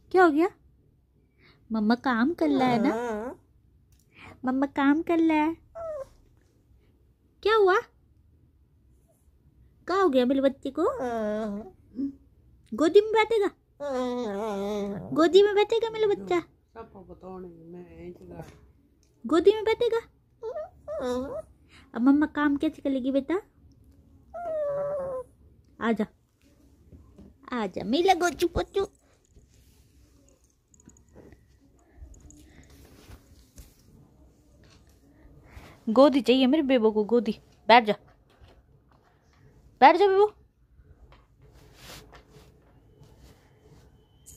क्या हो गया? मम्मा काम कर रहा है ना, मम्मा काम कर रहा है। क्या हुआ? क्या हो गया मेरे बच्चे को? गोदी में बैठेगा, गोदी में बैठेगा मेरा बच्चा, गोदी में बैठेगा। अब मम्मा काम कैसे करेगी बेटा? आजा आजा मेरा गोचू पोचू। गोदी चाहिए मेरे बेबो को, गोदी। बैठ जा, बैठ जा बेबो।